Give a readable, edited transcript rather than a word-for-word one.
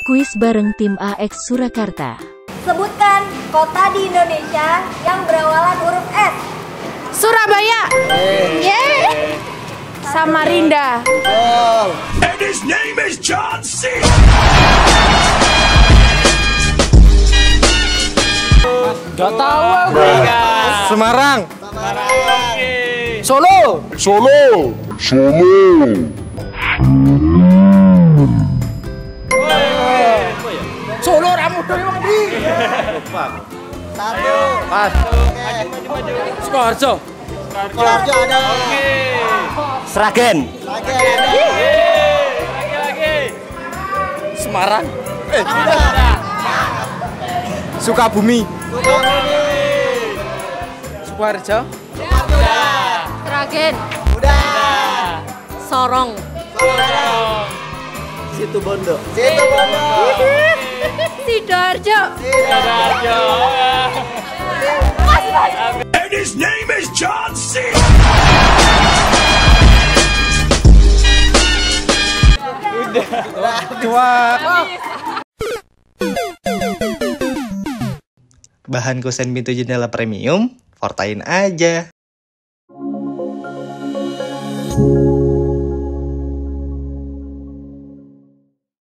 Kuis bareng tim AX Surakarta. Sebutkan kota di Indonesia yang berawalan huruf S. Surabaya. Samarinda. And his name is John C. Gak tahu aku. Semarang. Solo. Solo ramu doi wong ndi? Satu. Pas. Sukoharjo. Sidoarjo ada. Sragen. Lagi. Semarang. Sukabumi. Sukoharjo. Sragen. Udah. Sorong. Situbondo. Sidoarjo. And his name is John C. Bahan kusen pintu jendela premium, Fortain aja.